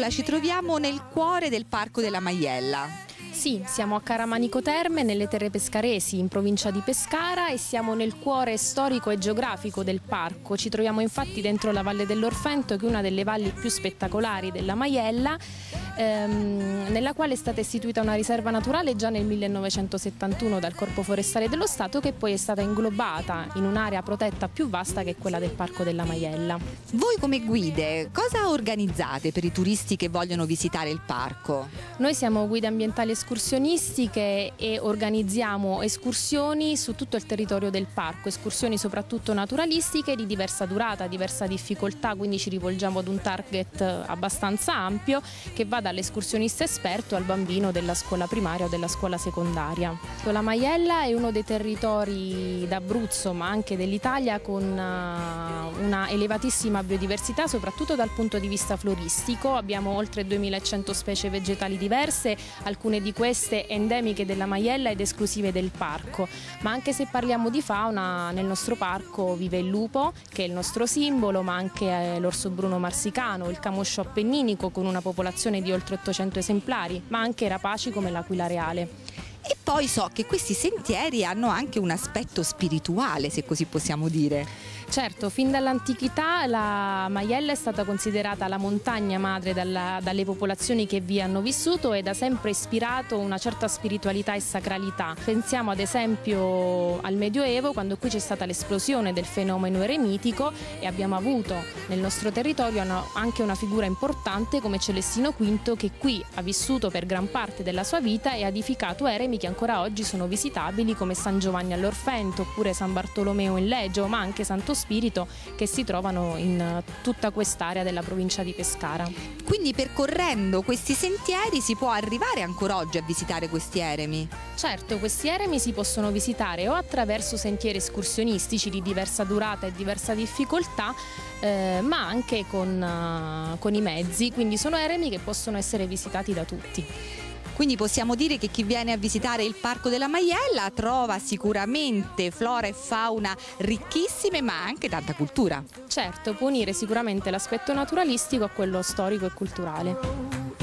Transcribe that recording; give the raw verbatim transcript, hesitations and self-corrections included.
Nicola, ci troviamo nel cuore del Parco della Maiella. Sì, siamo a Caramanico Terme, nelle terre pescaresi, in provincia di Pescara, e siamo nel cuore storico e geografico del parco. Ci troviamo infatti dentro la Valle dell'Orfento, che è una delle valli più spettacolari della Maiella, ehm, nella quale è stata istituita una riserva naturale già nel millenovecentosettantuno dal Corpo Forestale dello Stato, che poi è stata inglobata in un'area protetta più vasta che è quella del Parco della Maiella. Voi come guide cosa organizzate per i turisti che vogliono visitare il parco? Noi siamo guide ambientali escursionistiche e organizziamo escursioni su tutto il territorio del parco, escursioni soprattutto naturalistiche di diversa durata, diversa difficoltà, quindi ci rivolgiamo ad un target abbastanza ampio che va dall'escursionista esperto al bambino della scuola primaria o della scuola secondaria. La Maiella è uno dei territori d'Abruzzo ma anche dell'Italia con una elevatissima biodiversità, soprattutto dal punto di vista floristico. Abbiamo oltre duemilacento specie vegetali diverse, alcune di queste endemiche della Maiella ed esclusive del parco. Ma anche se parliamo di fauna, nel nostro parco vive il lupo, che è il nostro simbolo, ma anche l'orso bruno marsicano, il camoscio appenninico con una popolazione di oltre ottocento esemplari, ma anche rapaci come l'aquila reale. E poi so che questi sentieri hanno anche un aspetto spirituale, se così possiamo dire. Certo, fin dall'antichità la Maiella è stata considerata la montagna madre dalla, dalle popolazioni che vi hanno vissuto ed ha sempre ispirato una certa spiritualità e sacralità. Pensiamo ad esempio al Medioevo, quando qui c'è stata l'esplosione del fenomeno eremitico e abbiamo avuto nel nostro territorio una, anche una figura importante come Celestino quinto, che qui ha vissuto per gran parte della sua vita e ha edificato eremi che ancora oggi sono visitabili, come San Giovanni all'Orfento oppure San Bartolomeo in Legio, ma anche Santo Spirito, che si trovano in tutta quest'area della provincia di Pescara. Quindi percorrendo questi sentieri si può arrivare ancora oggi a visitare questi eremi? Certo, questi eremi si possono visitare o attraverso sentieri escursionistici di diversa durata e diversa difficoltà, eh, ma anche con, uh, con i mezzi, quindi sono eremi che possono essere visitati da tutti. Quindi possiamo dire che chi viene a visitare il Parco della Maiella trova sicuramente flora e fauna ricchissime, ma anche tanta cultura. Certo, può unire sicuramente l'aspetto naturalistico a quello storico e culturale.